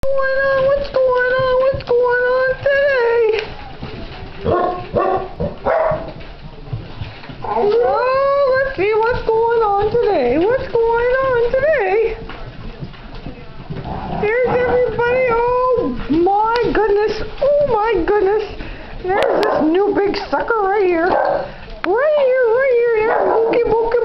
going on? What's going on? What's going on today? Oh, let's see what's going on today. What's going on today? There's everybody. Oh my goodness. Oh my goodness. There's this new big sucker right here. Right here. There's Mookie.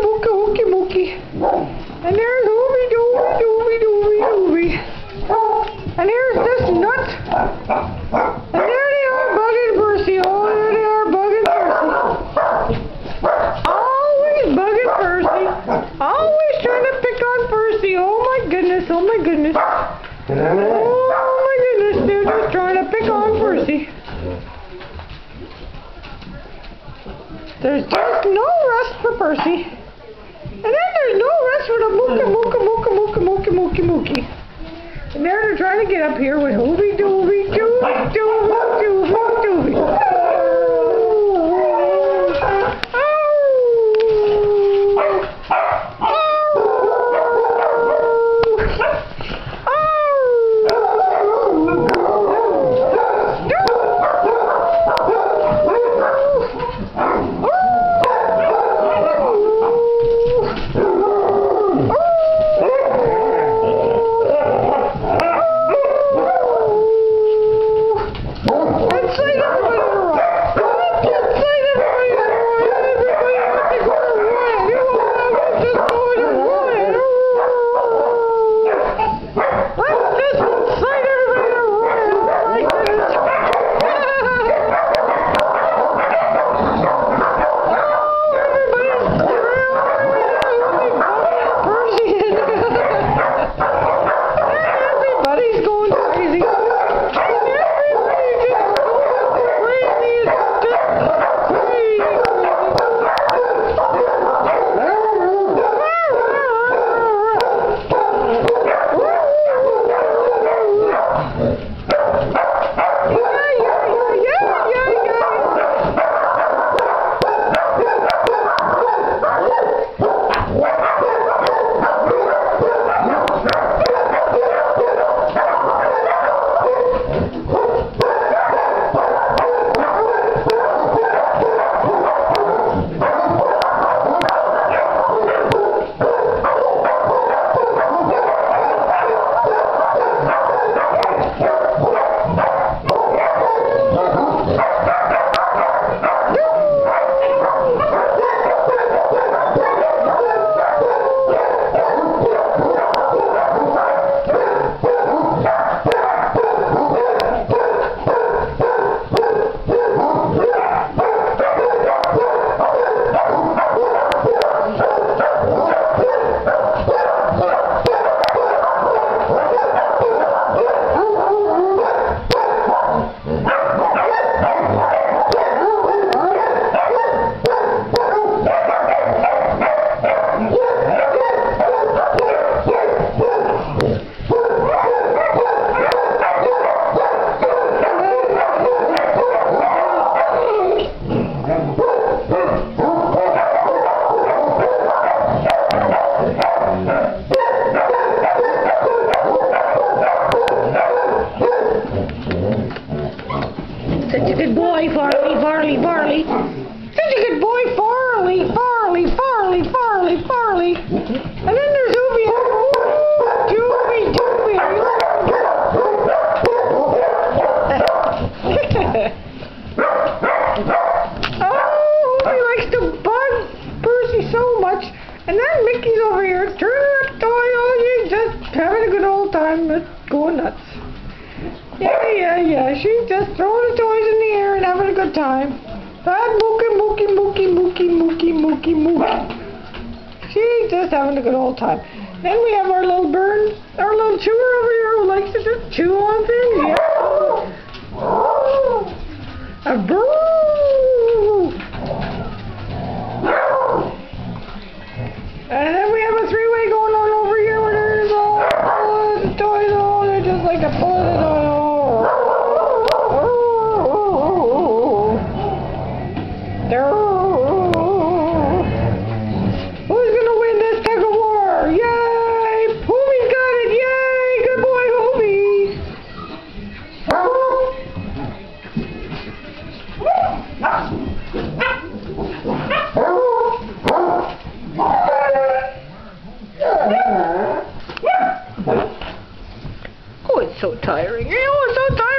And there's Newbie. And here's this nut. And there they are, Bug and Percy. Oh, there they are, Bug and Percy. Always Bug and Percy. Always trying to pick on Percy. Oh my goodness. Oh my goodness. They're just trying to pick on Percy. There's just no rest for Percy. And then there's no rest for the Mookie. And they're trying to get up here with Hoobie Doobie. Such a good boy, Farley. Such a good boy, Farley. And then there's Hoobie. Doobie. Oh, Hoobie likes to bug Percy so much. And then Mickey's over here, turning up toy. Oh, she's just having a good old time, going nuts. Yeah. She's just throwing the toys in the air and having a good time. That Mookie. She's just having a good old time. Then we have our little bird, our little chewer over here who likes to just chew on things. Yeah. A bird. And then we have a three-way going on over here where there's all the toys. Oh, they're just like a pull it on. Who's gonna win this tug of war? Yay! Hoobie's got it! Yay! Good boy, Hoobie! so tiring. You know, it's so tiring.